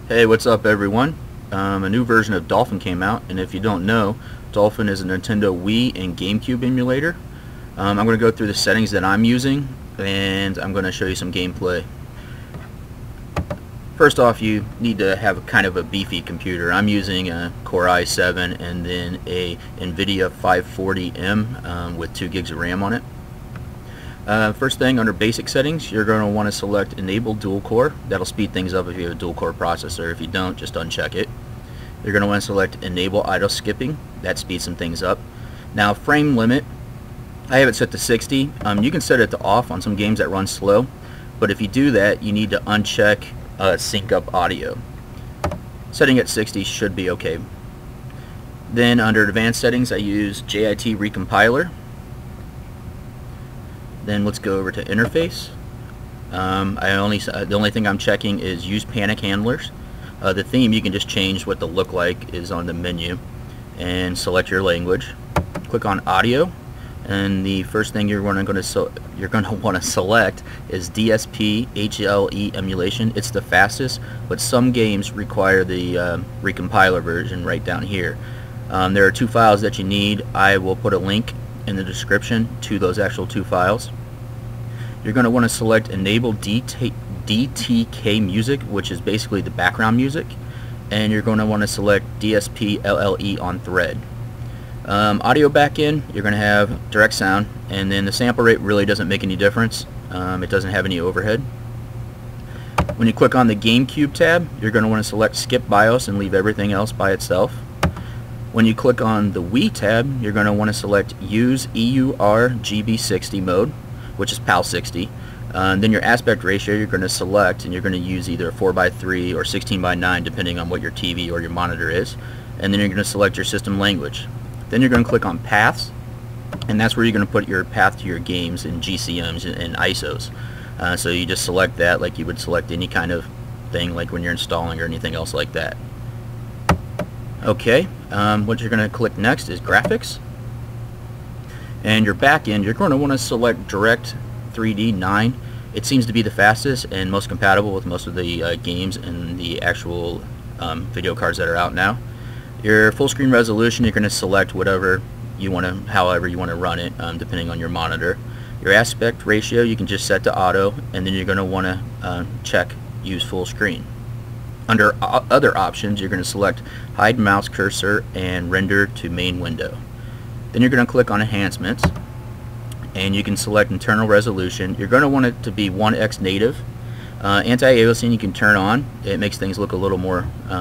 Hey, what's up everyone? A new version of Dolphin came out, and if you don't know, Dolphin is a Nintendo Wii and GameCube emulator. I'm going to go through the settings that I'm using, and I'm going to show you some gameplay. First off, you need to have kind of a beefy computer. I'm using a Core i7 and then a NVIDIA 540M with 2 gigs of RAM on it. First thing, under basic settings, you're going to want to select enable dual core. That'll speed things up if you have a dual core processor. If you don't, just uncheck it. You're going to want to select enable idle skipping. That speeds some things up. Now, frame limit, I have it set to 60. You can set it to off on some games that run slow, but if you do that, you need to uncheck sync up audio. Setting at 60 should be okay. Then under advanced settings, I use JIT recompiler. Then let's go over to interface. The only thing I'm checking is use panic handlers. The theme, you can just change what the look like is on the menu and select your language. Click on audio, and the first thing you're going to want to select is DSP HLE emulation. It's the fastest, but some games require the recompiler version right down here. There are 2 files that you need. I will put a link in the description to those actual 2 files. You're going to want to select enable DTK music, which is basically the background music, and you're going to want to select DSP LLE on thread. Audio backend, you're going to have direct sound, and then the sample rate really doesn't make any difference. It doesn't have any overhead. When you click on the GameCube tab, you're going to want to select skip BIOS and leave everything else by itself. When you click on the Wii tab, you're going to want to select use EUR GB60 mode, which is PAL 60. Then your aspect ratio you're going to select, and you're going to use either 4:3 or 16:9 depending on what your TV or your monitor is. And then you're going to select your system language. Then you're going to click on paths, and that's where you're going to put your path to your games in GCMs and ISOs. So you just select that like you would select any kind of thing, like when you're installing or anything else like that. Okay, what you're going to click next is graphics. And your back end, you're going to want to select Direct 3D 9. It seems to be the fastest and most compatible with most of the games and the actual video cards that are out now. Your full screen resolution, you're going to select whatever you want to, however you want to run it, depending on your monitor. Your aspect ratio, you can just set to auto, and then you're going to want to check use full screen. Under other options, you're going to select hide mouse cursor and render to main window. Then you're going to click on enhancements, and you can select internal resolution. You're going to want it to be 1x native. Anti-aliasing you can turn on. It makes things look a little more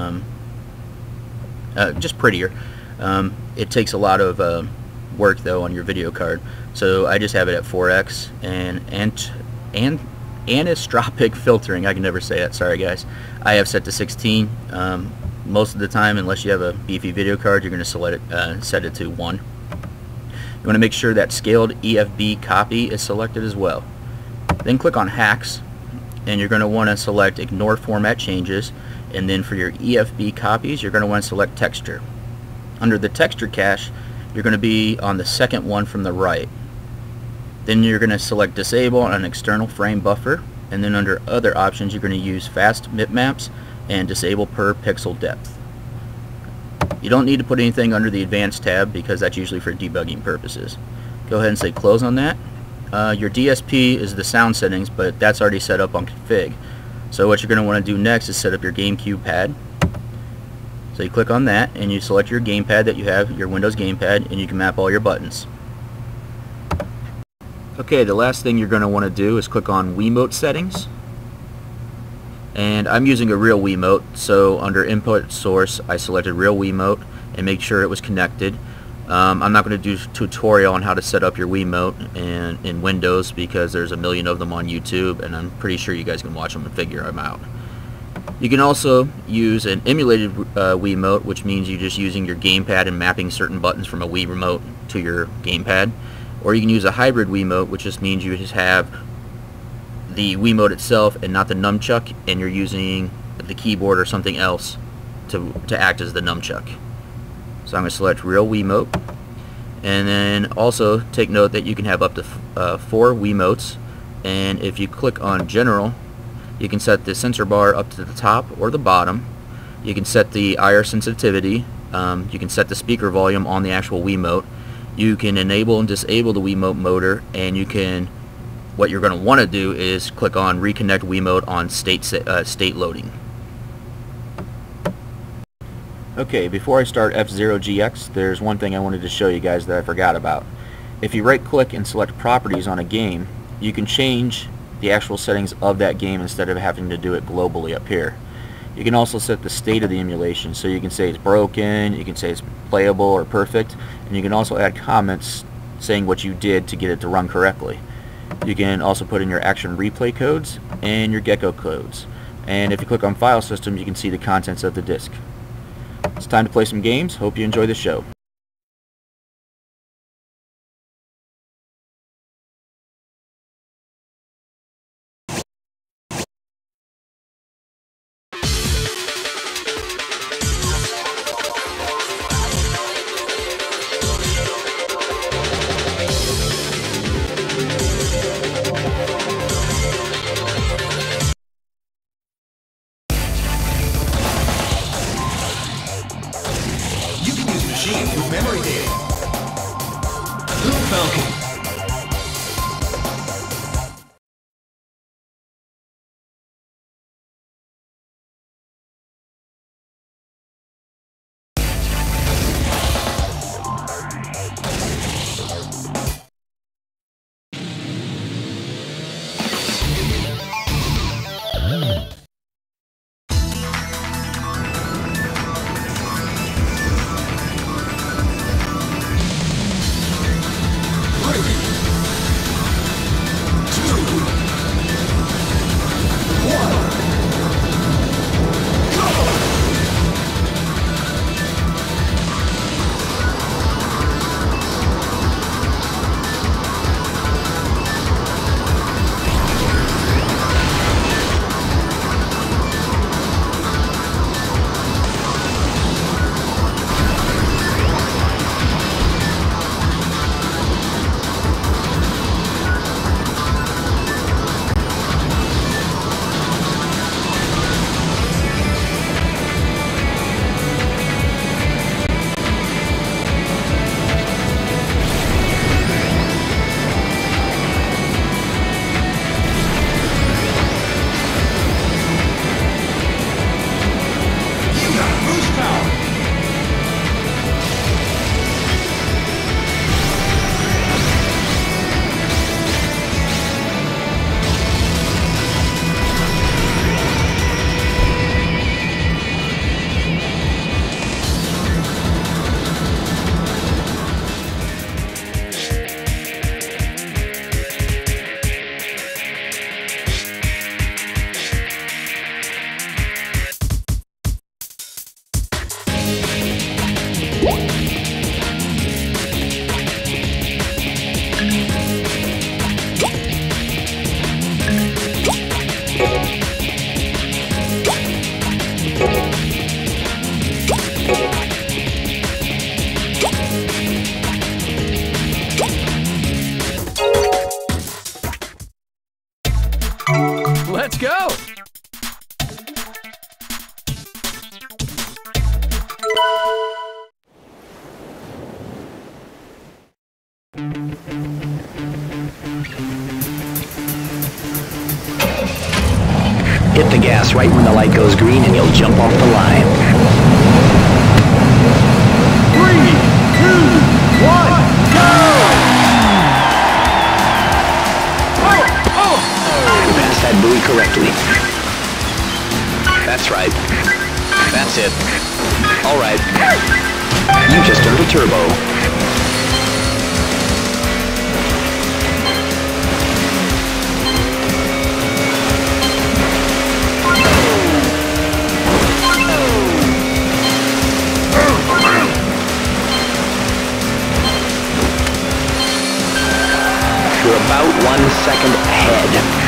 just prettier. It takes a lot of work though on your video card, so I just have it at 4x. And anisotropic filtering, I can never say that, sorry guys, I have set to 16. Most of the time, unless you have a beefy video card, you're going to set it to 1. You want to make sure that scaled EFB copy is selected as well. Then click on hacks, and you're going to want to select ignore format changes, and then for your EFB copies you're going to want to select texture. Under the texture cache, you're going to be on the second one from the right. Then you're going to select disable on external frame buffer, and then under other options you're going to use fast bitmaps and disable per pixel depth. You don't need to put anything under the advanced tab because that's usually for debugging purposes. Go ahead and say close on that. Your DSP is the sound settings, but that's already set up on config. So what you're going to want to do next is set up your GameCube pad. So you click on that and you select your gamepad that you have, your Windows gamepad, and you can map all your buttons. Okay, the last thing you're going to want to do is click on Wiimote settings. And I'm using a real Wiimote, so under input source I selected real Wiimote and make sure it was connected. I'm not going to do a tutorial on how to set up your Wiimote in Windows because there's a million of them on YouTube, and I'm pretty sure you guys can watch them and figure them out. You can also use an emulated Wiimote, which means you're just using your gamepad and mapping certain buttons from a Wii remote to your gamepad. Or you can use a hybrid Wiimote, which just means you just have the Wiimote itself and not the nunchuck, and you're using the keyboard or something else to act as the nunchuck. So I'm going to select real Wiimote, and then also take note that you can have up to 4 Wiimotes, and if you click on general you can set the sensor bar up to the top or the bottom, You can set the IR sensitivity. You can set the speaker volume on the actual Wiimote. You can enable and disable the Wiimote motor, and you can, what you're going to want to do is click on reconnect Wiimote on state loading. Okay, before I start F-Zero GX, there's one thing I wanted to show you guys that I forgot about. If you right click and select properties on a game, you can change the actual settings of that game instead of having to do it globally up here. You can also set the state of the emulation, so you can say it's broken, you can say it's playable or perfect, and you can also add comments saying what you did to get it to run correctly. You can also put in your action replay codes and your gecko codes. And if you click on file system, you can see the contents of the disk. It's time to play some games. Hope you enjoy the show. With memory data. Little Falcon. Let's go! Hit the gas right when the light goes green and you'll jump off the line. 3, 2, 1, go! Pass that buoy correctly. That's right. That's it. All right. You just earned a turbo. You're about 1 second ahead.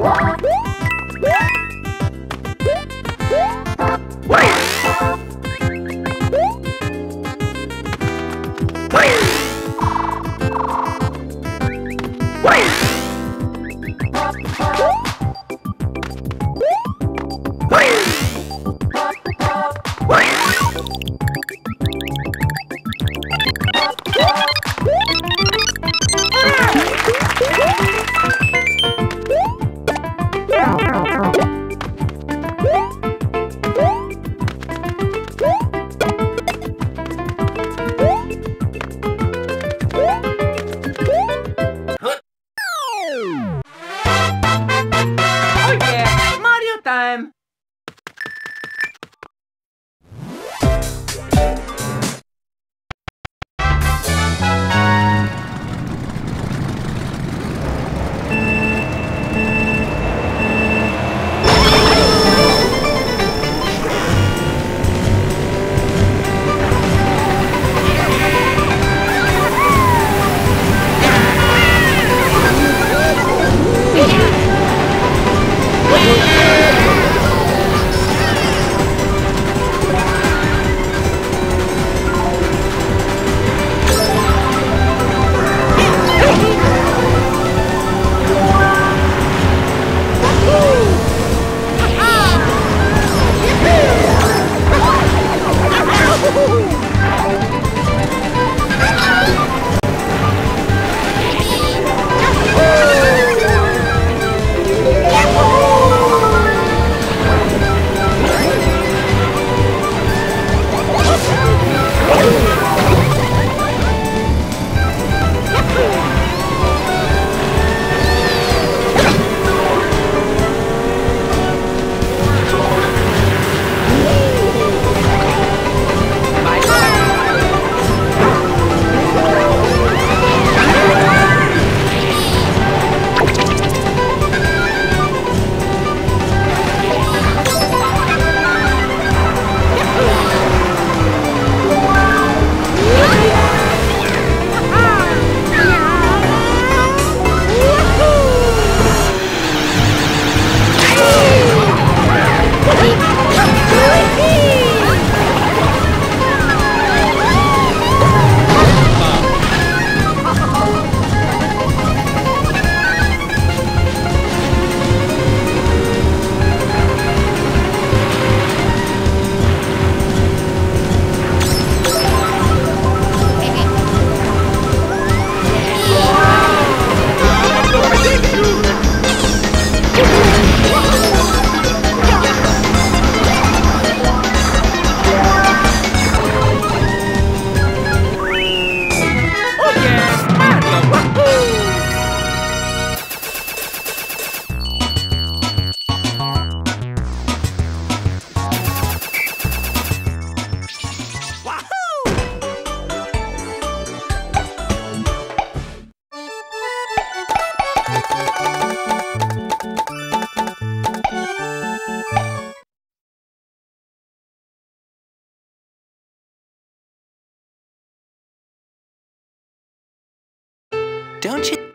Don't you?